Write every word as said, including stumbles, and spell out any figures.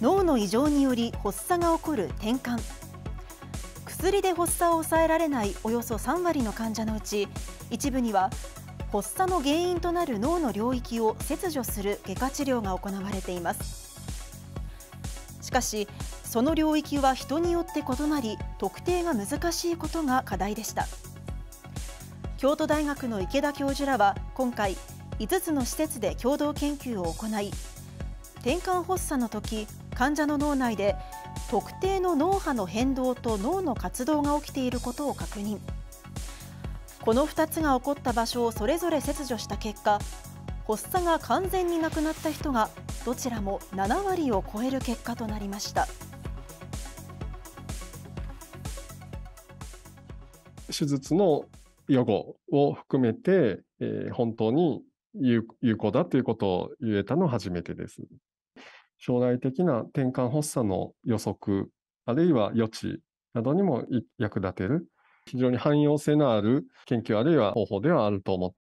脳の異常により発作が起こる転換。薬で発作を抑えられないおよそさんわりの患者のうち、一部には発作の原因となる脳の領域を切除する外科治療が行われています。しかし、その領域は人によって異なり、特定が難しいことが課題でした。京都大学の池田教授らは今回、いつつの施設で共同研究を行い、転換発作の時、患者の脳内で特定の脳波の変動と脳の活動が起きていることを確認。このふたつが起こった場所をそれぞれ切除した結果、発作が完全になくなった人がどちらもななわりを超える結果となりました。 手術の予後を含めて、えー本当に有有効だということを言えたのは初めてです。将来的な転換発作の予測、あるいは予知などにもい役立てる、非常に汎用性のある研究あるいは方法ではあると思って